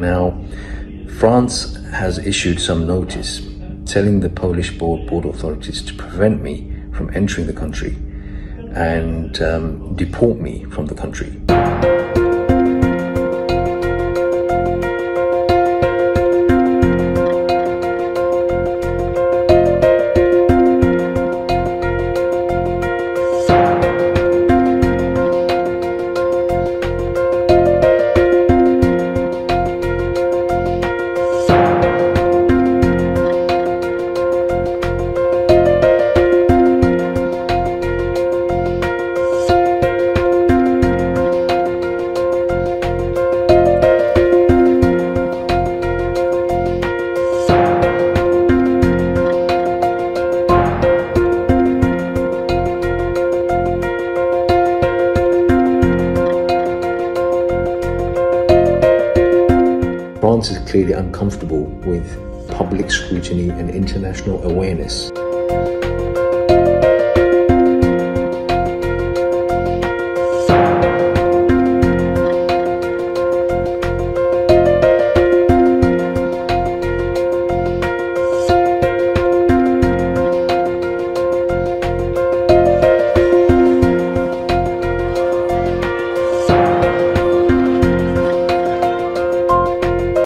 Now, France has issued some notice telling the Polish border authorities to prevent me from entering the country and deport me from the country. France is clearly uncomfortable with public scrutiny and international awareness.